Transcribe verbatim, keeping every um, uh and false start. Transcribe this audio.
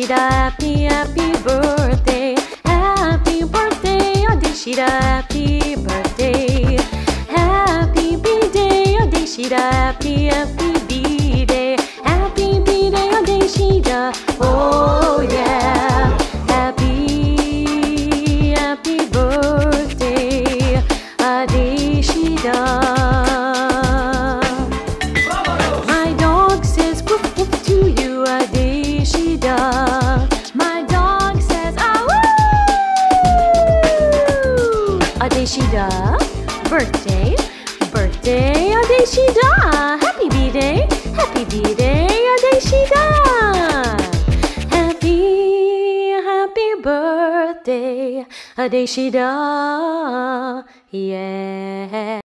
ADESIDA, happy, happy birthday. Happy birthday, ADESIDA, happy birthday. Happy B-day, ADESIDA, happy, happy B-day. Happy B-day, ADESIDA, oh yeah. Happy, happy birthday, ADESIDA. My dog says woof woof to you, ADESIDA. My dog says ah woo. ADESIDA, birthday, birthday, ADESIDA. Happy B-day, happy B-day, ADESIDA. Happy, happy birthday, ADESIDA. Yeah.